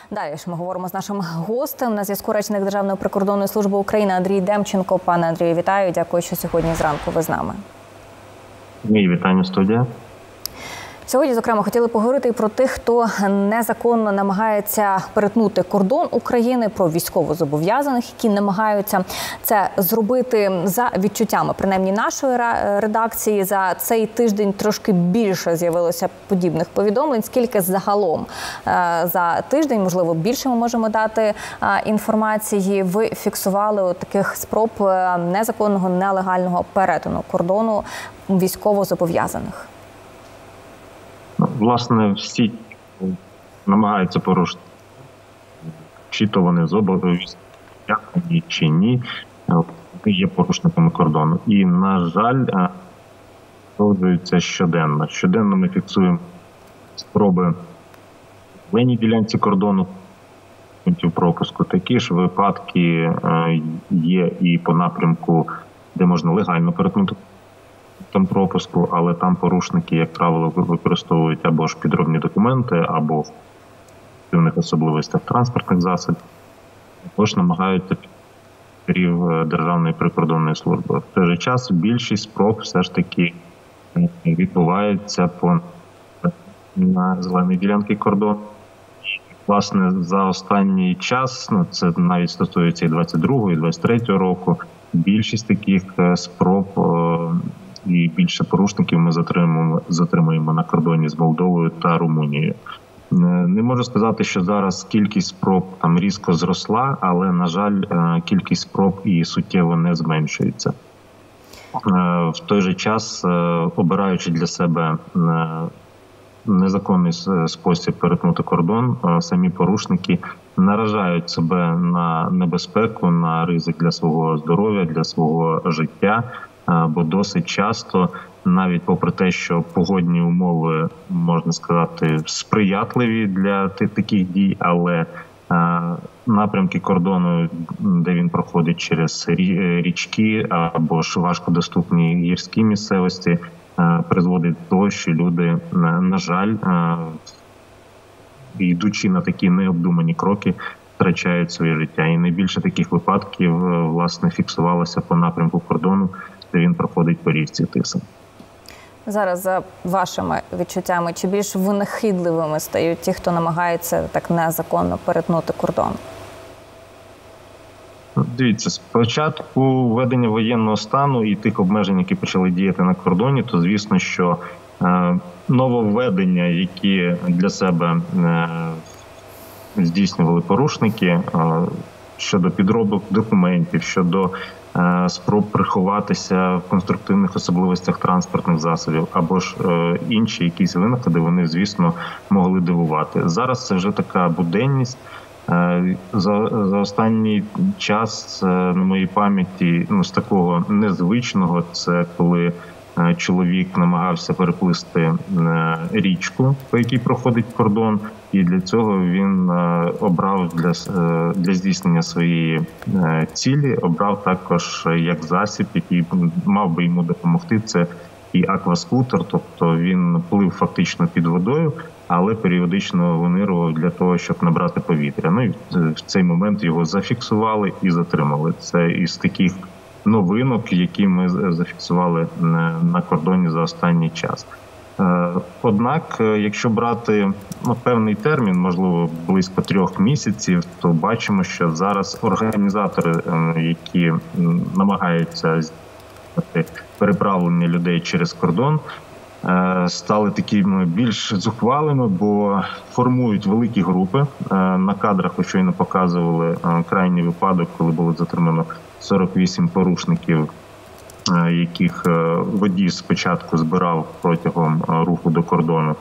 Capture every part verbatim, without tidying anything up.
Далі ж ми говоримо з нашим гостем. На зв'язку речник Державної прикордонної служби України Андрій Демченко. Пане Андрію, вітаю. Дякую, що сьогодні зранку ви з нами. Мій вітання, студія. Сьогодні, зокрема, хотіли поговорити і про тих, хто незаконно намагається перетнути кордон України, про військовозобов'язаних, які намагаються це зробити за відчуттями, принаймні нашої редакції. За цей тиждень трошки більше з'явилося подібних повідомлень. Скільки загалом за тиждень, можливо, більше ми можемо дати інформації, ви фіксували таких спроб незаконного, нелегального перетину кордону військовозобов'язаних? Власне, всі намагаються порушити, чи то вони зобов'язані, чи ні, вони є порушниками кордону. І, на жаль, продовжується щоденно. Щоденно ми фіксуємо спроби в лінії ділянці кордону, пунктів пропуску. Такі ж випадки є і по напрямку, де можна легально перетнути там пропуску, але там порушники, як правило, використовують або ж підробні документи, або в певних особливостях транспортних засобів, або ж намагаються підрів Державної прикордонної служби. В той же час більшість спроб все ж таки відбувається по на зеленій ділянці кордону. І, власне, за останній час, ну це навіть стосується і двадцять другого, і двадцять третього року, більшість таких спроб і більше порушників ми затримуємо, затримуємо на кордоні з Молдовою та Румунією. Не можу сказати, що зараз кількість спроб там різко зросла, але, на жаль, кількість спроб і суттєво не зменшується. В той же час, обираючи для себе незаконний спосіб перетнути кордон, самі порушники наражають себе на небезпеку, на ризик для свого здоров'я, для свого життя. Бо досить часто, навіть попри те, що погодні умови, можна сказати, сприятливі для таких дій, але напрямки кордону, де він проходить через річки або ж важкодоступні гірські місцевості, призводить до того, що люди, на жаль, йдучи на такі необдумані кроки, втрачають своє життя. І найбільше таких випадків, власне, фіксувалося по напрямку кордону, де він проходить по річці Тиса. Зараз, за вашими відчуттями, чи більш винахідливими стають ті, хто намагається так незаконно перетнути кордон? Дивіться, з початку введення воєнного стану і тих обмежень, які почали діяти на кордоні, то звісно, що е, нововведення, які для себе е, здійснювали порушники, е, щодо підробок документів, щодо е, спроб приховатися в конструктивних особливостях транспортних засобів, або ж е, інші якісь винаходи, вони, звісно, могли дивувати. Зараз це вже така буденність. Е, за, за останній час, е, на моїй пам'яті, ну, з такого незвичного, це коли е, чоловік намагався переплисти е, річку, по якій проходить кордон, і для цього він е, обрав для, е, для здійснення своєї е, цілі, обрав також як засіб, який мав би йому допомогти, це і акваскутер, тобто він плив фактично під водою, але періодично винирував для того, щоб набрати повітря. Ну і в цей момент його зафіксували і затримали. Це із таких новинок, які ми зафіксували на кордоні за останній час. Однак, якщо брати ну, певний термін, можливо, близько трьох місяців, то бачимо, що зараз організатори, які намагаються переправлення людей через кордон, стали такими більш зухвалими, бо формують великі групи. На кадрах ви щойно показували крайній випадок, коли було затримано сорок вісім порушників, яких водій спочатку збирав протягом руху до кордону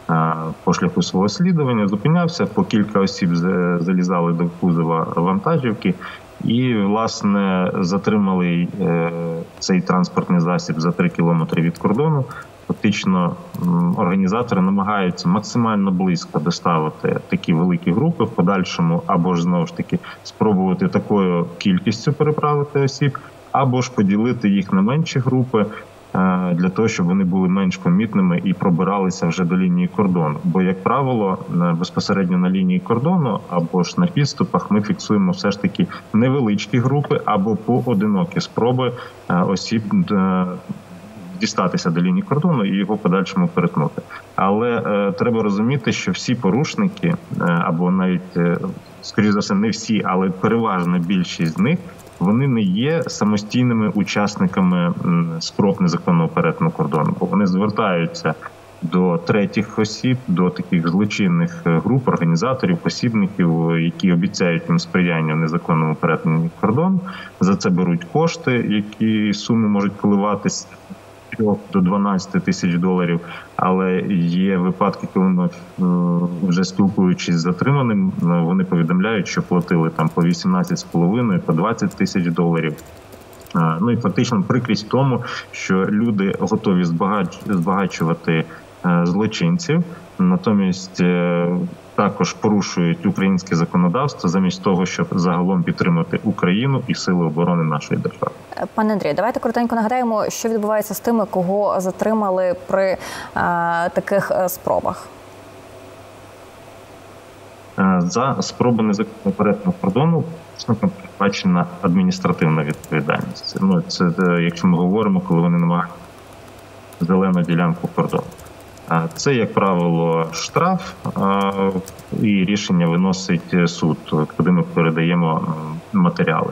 по шляху свого слідування, зупинявся, по кілька осіб залізали до кузова вантажівки і, власне, затримали цей транспортний засіб за три кілометри від кордону. Фактично, організатори намагаються максимально близько доставити такі великі групи в подальшому, або ж, знову ж таки, спробувати такою кількістю переправити осіб, або ж поділити їх на менші групи для того, щоб вони були менш помітними і пробиралися вже до лінії кордону. Бо, як правило, безпосередньо на лінії кордону або ж на підступах ми фіксуємо все ж таки невеличкі групи або поодинокі спроби осіб дістатися до лінії кордону і його подальшому перетнути. Але е, треба розуміти, що всі порушники, е, або навіть, е, скоріш за все, не всі, але переважна більшість з них, вони не є самостійними учасниками м, спроб незаконного перетину кордону, бо вони звертаються до третіх осіб, до таких злочинних груп, організаторів, посібників, які обіцяють їм сприяння в незаконному перетині кордону. За це беруть кошти, які суми можуть коливатися до дванадцяти тисяч доларів, але є випадки, коли ми, вже спілкуючись з затриманим, вони повідомляють, що платили там по вісімнадцять з половиною, по двадцять тисяч доларів. Ну і фактично прикрість в тому, що люди готові збагач... збагачувати злочинців, натомість також порушують українське законодавство замість того, щоб загалом підтримати Україну і сили оборони нашої держави. Пане Андрію, давайте коротенько нагадаємо, що відбувається з тими, кого затримали при а, таких спробах. За спроби незаконного перетину кордону передбачена адміністративна відповідальність. Ну, це якщо ми говоримо, коли вони намагаються зелену ділянку кордону. Це, як правило, штраф, і рішення виносить суд, куди ми передаємо матеріали.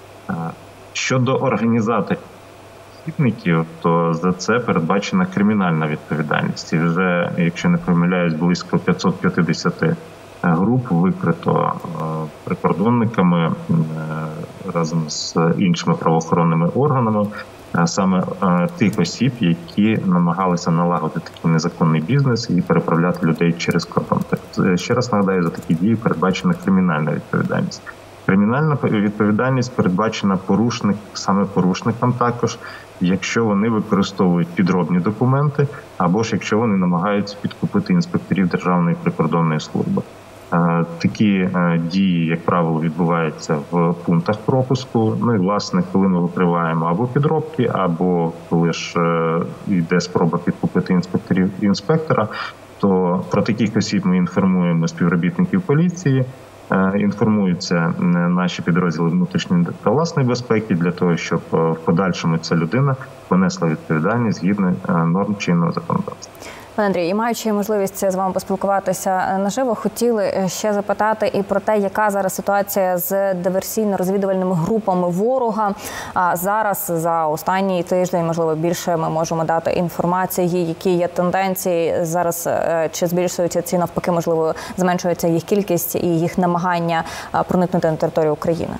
Щодо організаторів посібників, то за це передбачена кримінальна відповідальність. І вже, якщо не помиляюсь, близько п'ятсот п'ятдесят груп викрито прикордонниками разом з іншими правоохоронними органами, саме тих осіб, які намагалися налагодити такий незаконний бізнес і переправляти людей через кордон. Так, ще раз нагадаю, за такі дії передбачена кримінальна відповідальність. Кримінальна відповідальність передбачена порушник, саме порушникам також, якщо вони використовують підробні документи, або ж якщо вони намагаються підкупити інспекторів Державної прикордонної служби. Такі дії, як правило, відбуваються в пунктах пропуску. Ну і, власне, коли ми викриваємо або підробки, або коли ж йде спроба підкупити інспекторів інспектора, то про таких осіб ми інформуємо співробітників поліції, інформуються наші підрозділи внутрішньої та власної безпеки для того, щоб в подальшому ця людина понесла відповідальність згідно норм чинного законодавства. Пане Андрію, і маючи можливість з вами поспілкуватися наживо, хотіли ще запитати і про те, яка зараз ситуація з диверсійно-розвідувальними групами ворога. А зараз за останній тиждень, можливо, більше ми можемо дати інформації, які є тенденції зараз, чи збільшуються ці, навпаки, можливо, зменшується їх кількість і їх намагання проникнути на територію України.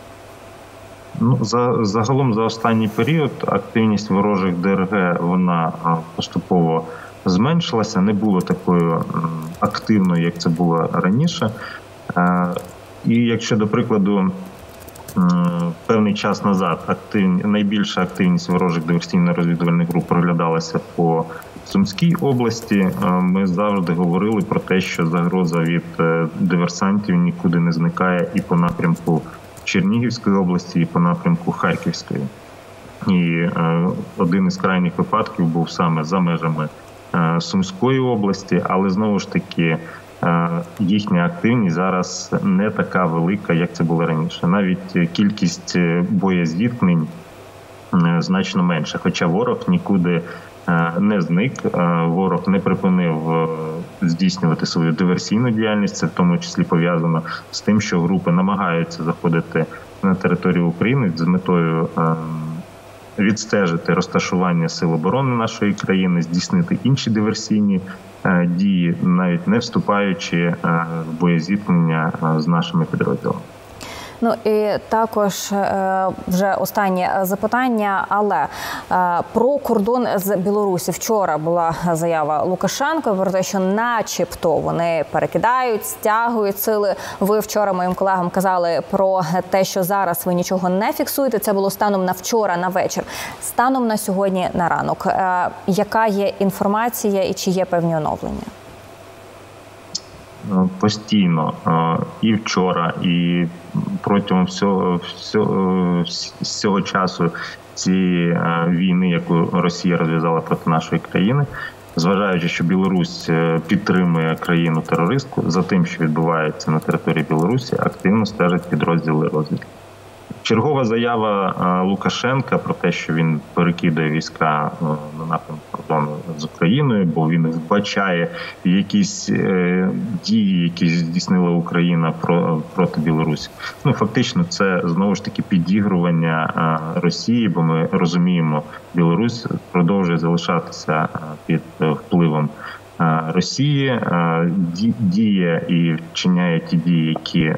Ну, за, загалом за останній період активність ворожих ДРГ, вона поступово зменшилася, не було такою активною, як це було раніше. І якщо, до прикладу, певний час назад активні, найбільша активність ворожих диверсійно-розвідувальних груп проглядалася по Сумській області, ми завжди говорили про те, що загроза від диверсантів нікуди не зникає і по напрямку Чернігівської області, і по напрямку Харківської. І один із крайніх випадків був саме за межами Сумської області, але знову ж таки їхня активність зараз не така велика, як це було раніше. Навіть кількість боєзіткнень значно менша, хоча ворог нікуди не зник, ворог не припинив здійснювати свою диверсійну діяльність, це в тому числі пов'язано з тим, що групи намагаються заходити на територію України з метою відстежити розташування сил оборони нашої країни, здійснити інші диверсійні дії, навіть не вступаючи в боєзіткнення з нашими підрозділами. Ну і також вже останнє запитання, але про кордон з Білорусі. Вчора була заява Лукашенка про те, що начебто вони перекидають, стягують сили. Ви вчора моїм колегам казали про те, що зараз ви нічого не фіксуєте. Це було станом на вчора, на вечір. Станом на сьогодні, на ранок. Яка є інформація і чи є певні оновлення? постійно і вчора, і протягом всього, всього, всього часу цієї війни, яку Росія розв'язала проти нашої країни, зважаючи, що Білорусь підтримує країну-терористку, за тим, що відбувається на території Білорусі, активно стежать підрозділи розвідки. Чергова заява Лукашенка про те, що він перекидає війська на напрямок кордону з Україною, бо він вбачає якісь дії, які здійснила Україна проти Білорусі. Ну, фактично, це знову ж таки підігрування Росії, бо ми розуміємо, Білорусь продовжує залишатися під впливом Росії, діє і вчиняє ті дії, які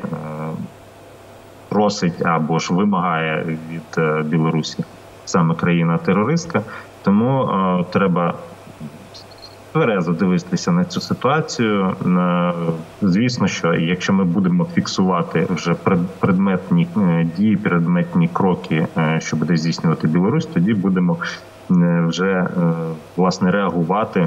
просить або ж вимагає від Білорусі саме країна-терористка. Тому е, треба тверезо дивитися на цю ситуацію. Е, звісно, що якщо ми будемо фіксувати вже предметні дії, предметні кроки, е, що буде здійснювати Білорусь, тоді будемо е, вже е, власне реагувати,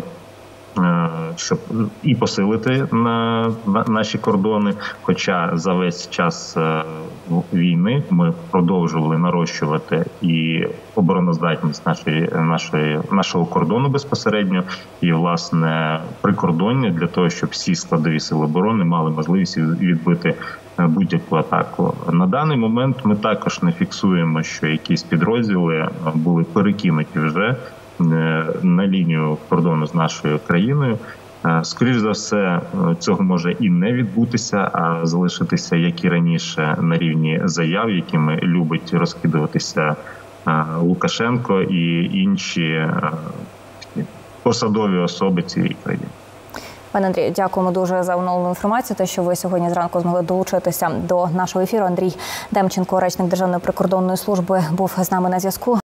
щоб і посилити на наші кордони. Хоча за весь час війни ми продовжували нарощувати і обороноздатність нашої, нашої, нашого кордону безпосередньо, і, власне, прикордоння для того, щоб всі складові сили оборони мали можливість відбити будь-яку атаку. На даний момент ми також не фіксуємо, що якісь підрозділи були перекинуті вже на лінію кордону з нашою країною. Скоріш за все, цього може і не відбутися, а залишитися, як і раніше, на рівні заяв, якими любить розкидуватися Лукашенко і інші посадові особи цієї країни. Пане Андрію, дякуємо дуже за оновлену інформацію, те, що ви сьогодні зранку змогли долучитися до нашого ефіру. Андрій Демченко, речник Державної прикордонної служби, був з нами на зв'язку.